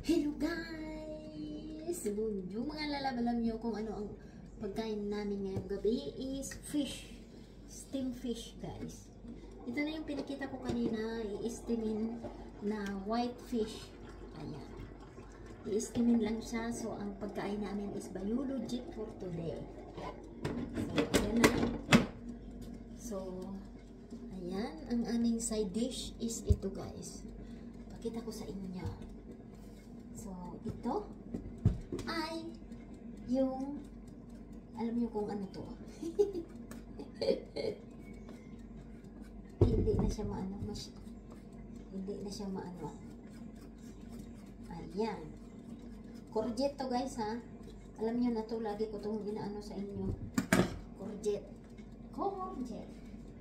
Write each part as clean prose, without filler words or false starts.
Hello guys! Bonjour mga lalab, alam nyo kung ano ang pagkain namin ngayong gabi is fish. Steam fish guys. Ito na yung pinakita ko kanina, i-steamin na white fish. Ayan. I-steamin lang siya. So ang pagkain namin is biologic for today. So ayan na. So ayan, ang aming side dish is ito guys. Pakita ko sa inyo. So, ito ay yung, alam niyo kung ano to. Hindi na siya maano. Hindi na siya maano. Ayan. Courgette to guys ha. Alam niyo na to, lagi ko itong inaano sa inyo. Courgette. Courgette.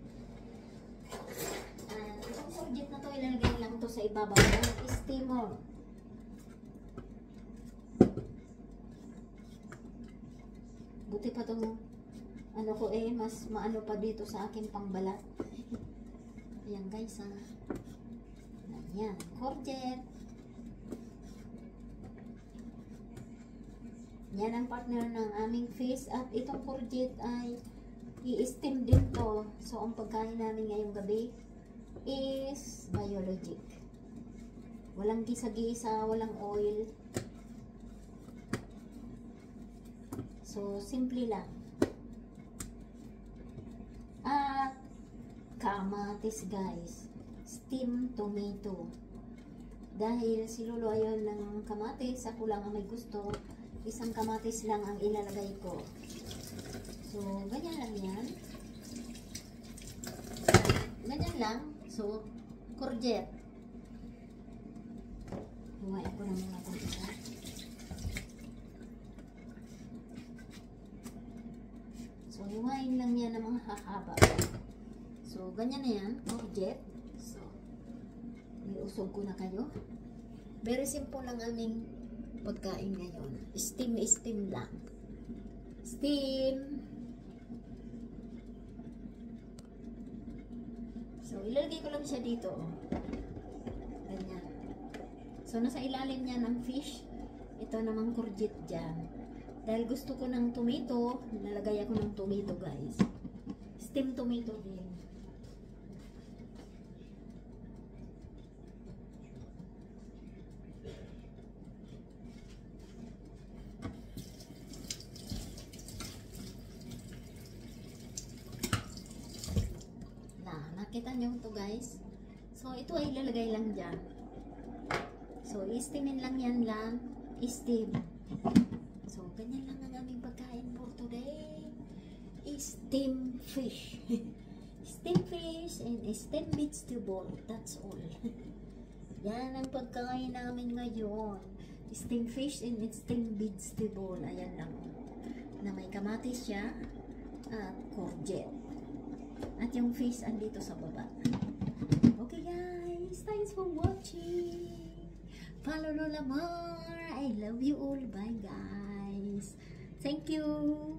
Itong courgette na to, ilalagay lang to sa ibabaw ng steamer. Buti pa itong ano ko mas maano pa dito sa akin pangbalat. Ayan guys ha. Ayan, courgette. Yan ang partner ng aming fish. At itong courgette ay i-steam din to. So ang pagkain namin ngayong gabi is biologic. Walang gisa-gisa, walang oil. So, simple lang. At kamatis guys. Steamed tomato. Dahil si Lolo ayaw ng kamatis, ako lang ang may gusto. Isang kamatis lang ang ilalagay ko. So, ganyan lang yan. Ganyan lang. So, courgette. Huwain ko na muna kung isa. So, hiwain lang yan ng mga hahaba. So, ganyan na yan, courgette. So, iusog ko na kayo. Very simple lang aming pagkain ngayon. Steam lang. Steam. So, ilalagay ko lang siya dito. Ganyan. So, nasa ilalim niya ng fish. Ito namang courgette dyan. Dahil gusto ko ng tomato, nalagay ako ng tomato guys. Steamed tomato din. Nakita nyo ito guys. So ito ay ilalagay lang dyan. So i-steamin lang yan lang. I-steam. So, ganyan lang ang aming pagkain for today. Steam fish. Steam fish and steam vegetable. That's all. Yan ang pagkain namin ngayon. Steam fish and steam vegetable. Ayan lang. Na may kamatis siya at courgette. At yung fish andito sa baba. Okay guys. Thanks for watching. Follow Lola Mar. I love you all. Bye guys. Thank you.